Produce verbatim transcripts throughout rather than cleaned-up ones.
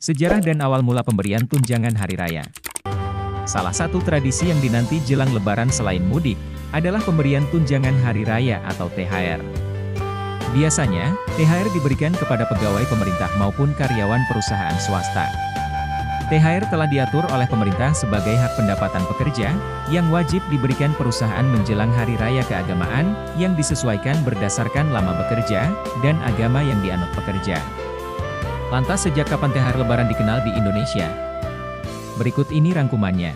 Sejarah dan awal mula pemberian tunjangan hari raya. Salah satu tradisi yang dinanti jelang lebaran selain mudik, adalah pemberian tunjangan hari raya atau T H R. Biasanya, T H R diberikan kepada pegawai pemerintah maupun karyawan perusahaan swasta. T H R telah diatur oleh pemerintah sebagai hak pendapatan pekerja, yang wajib diberikan perusahaan menjelang hari raya keagamaan, yang disesuaikan berdasarkan lama bekerja, dan agama yang dianut pekerja. Lantas sejak kapan T H R Lebaran dikenal di Indonesia? Berikut ini rangkumannya.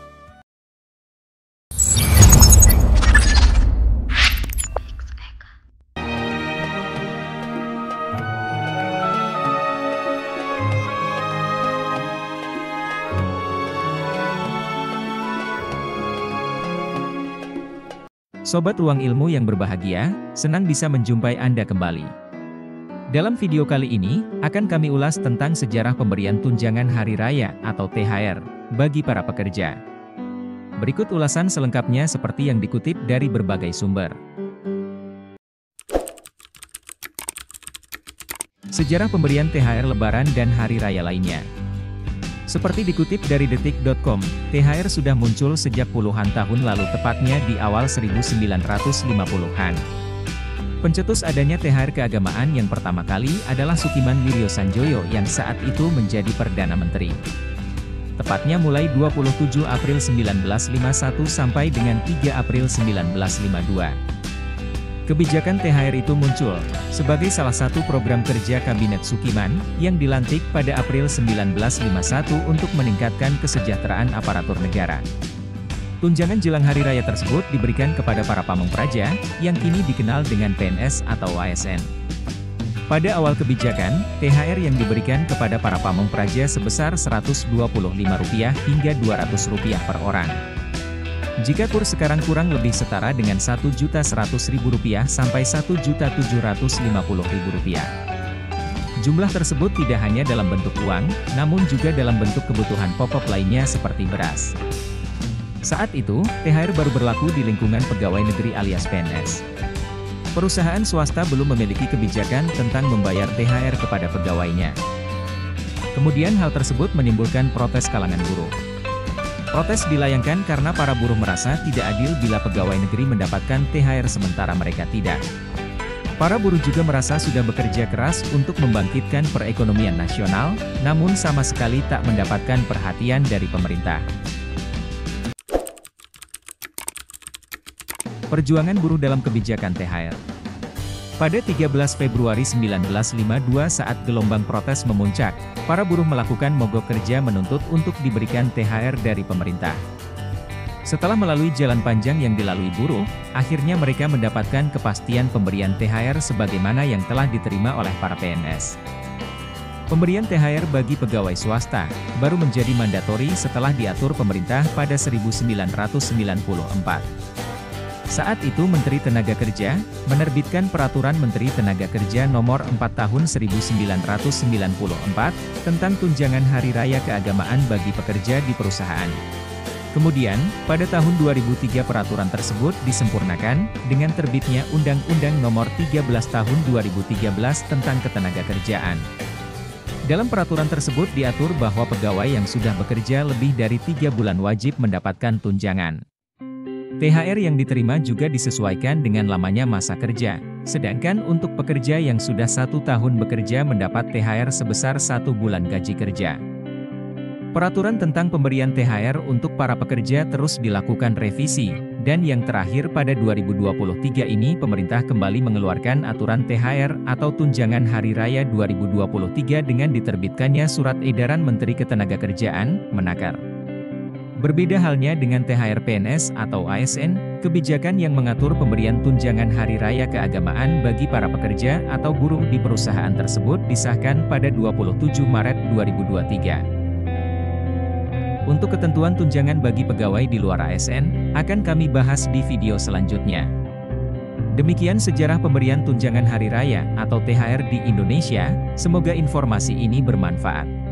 Sobat Ruang Ilmu yang berbahagia, senang bisa menjumpai Anda kembali. Dalam video kali ini, akan kami ulas tentang sejarah pemberian tunjangan hari raya atau T H R bagi para pekerja. Berikut ulasan selengkapnya seperti yang dikutip dari berbagai sumber. Sejarah pemberian T H R Lebaran dan hari raya lainnya. Seperti dikutip dari detik titik com, T H R sudah muncul sejak puluhan tahun lalu, tepatnya di awal seribu sembilan ratus lima puluhan. Pencetus adanya T H R keagamaan yang pertama kali adalah Sukiman Wiryosanjoyo yang saat itu menjadi Perdana Menteri. Tepatnya mulai dua puluh tujuh April seribu sembilan ratus lima puluh satu sampai dengan tiga April seribu sembilan ratus lima puluh dua. Kebijakan T H R itu muncul sebagai salah satu program kerja Kabinet Sukiman yang dilantik pada April seribu sembilan ratus lima puluh satu untuk meningkatkan kesejahteraan aparatur negara. Tunjangan jelang hari raya tersebut diberikan kepada para pamong praja, yang kini dikenal dengan P N S atau A S N. Pada awal kebijakan, T H R yang diberikan kepada para pamong praja sebesar seratus dua puluh lima rupiah hingga dua ratus rupiah per orang. Jika kurs sekarang kurang lebih setara dengan satu juta seratus ribu rupiah sampai satu juta tujuh ratus lima puluh ribu rupiah. Jumlah tersebut tidak hanya dalam bentuk uang, namun juga dalam bentuk kebutuhan pokok lainnya seperti beras. Saat itu, T H R baru berlaku di lingkungan pegawai negeri alias P N S. Perusahaan swasta belum memiliki kebijakan tentang membayar T H R kepada pegawainya. Kemudian hal tersebut menimbulkan protes kalangan buruh. Protes dilayangkan karena para buruh merasa tidak adil bila pegawai negeri mendapatkan T H R sementara mereka tidak. Para buruh juga merasa sudah bekerja keras untuk membangkitkan perekonomian nasional, namun sama sekali tak mendapatkan perhatian dari pemerintah. Perjuangan buruh dalam kebijakan T H R. Pada tiga belas Februari seribu sembilan ratus lima puluh dua saat gelombang protes memuncak, para buruh melakukan mogok kerja menuntut untuk diberikan T H R dari pemerintah. Setelah melalui jalan panjang yang dilalui buruh, akhirnya mereka mendapatkan kepastian pemberian T H R sebagaimana yang telah diterima oleh para P N S. Pemberian T H R bagi pegawai swasta, baru menjadi mandatori setelah diatur pemerintah pada seribu sembilan ratus sembilan puluh empat. Saat itu Menteri Tenaga Kerja, menerbitkan Peraturan Menteri Tenaga Kerja Nomor empat Tahun seribu sembilan ratus sembilan puluh empat, tentang tunjangan hari raya keagamaan bagi pekerja di perusahaan. Kemudian, pada tahun dua ribu tiga peraturan tersebut disempurnakan, dengan terbitnya Undang-Undang Nomor tiga belas Tahun dua ribu tiga belas tentang Ketenagakerjaan. Dalam peraturan tersebut diatur bahwa pegawai yang sudah bekerja lebih dari tiga bulan wajib mendapatkan tunjangan. T H R yang diterima juga disesuaikan dengan lamanya masa kerja, sedangkan untuk pekerja yang sudah satu tahun bekerja mendapat T H R sebesar satu bulan gaji kerja. Peraturan tentang pemberian T H R untuk para pekerja terus dilakukan revisi, dan yang terakhir pada dua ribu dua puluh tiga ini pemerintah kembali mengeluarkan aturan T H R atau Tunjangan Hari Raya dua ribu dua puluh tiga dengan diterbitkannya Surat Edaran Menteri Ketenagakerjaan, Menaker. Berbeda halnya dengan T H R P N S atau A S N, kebijakan yang mengatur pemberian tunjangan hari raya keagamaan bagi para pekerja atau buruh di perusahaan tersebut disahkan pada dua puluh tujuh Maret dua ribu dua puluh tiga. Untuk ketentuan tunjangan bagi pegawai di luar A S N, akan kami bahas di video selanjutnya. Demikian sejarah pemberian tunjangan hari raya atau T H R di Indonesia, semoga informasi ini bermanfaat.